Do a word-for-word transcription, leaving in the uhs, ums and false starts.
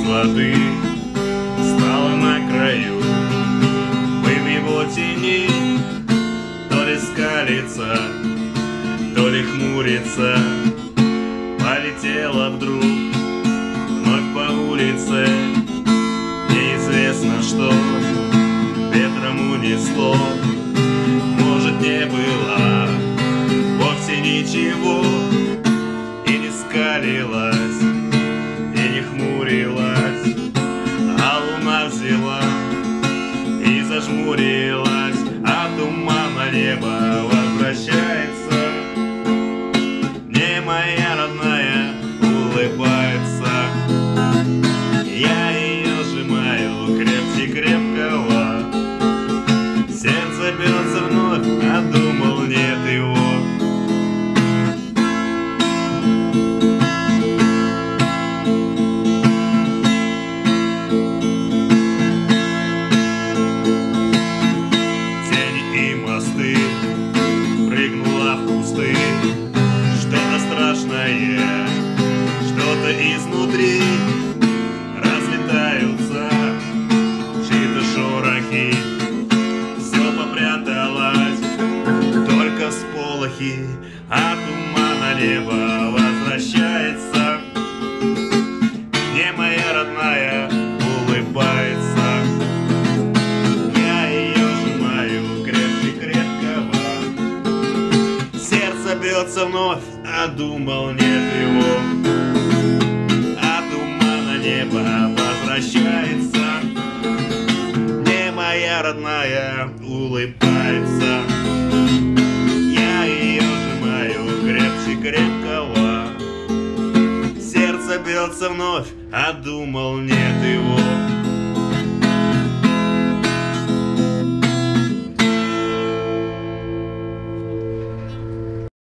воды стала на краю. Мы в его тени то ли скалится, то ли хмурится. Полетела вдруг вновь по улице. Неизвестно, что ветром унесло. Может, не было вовсе ничего, и не скалилась, и не хмурилась, а луна взяла и зажмурилась, а туман на небо возвращается. Мне моя родная улыбается. Я ее сжимаю крепче крепкого. Сердце бьется вновь, а думал, нет его. Тени и мосты, прыгнула в кусты. Что-то страшное, что-то изнутри. Разлетаются чьи-то шорохи. Все попряталось, только всполохи, а туман на небо возвращается. Мне моя родная улыбается. Я ее сжимаю крепче крепкого. Сердце бьется вновь, а думал, нет его. А туман на небо возвращается. Мне моя родная улыбается. Я ее сжимаю крепче крепкого. Сердце бьется вновь, а думал, нет его.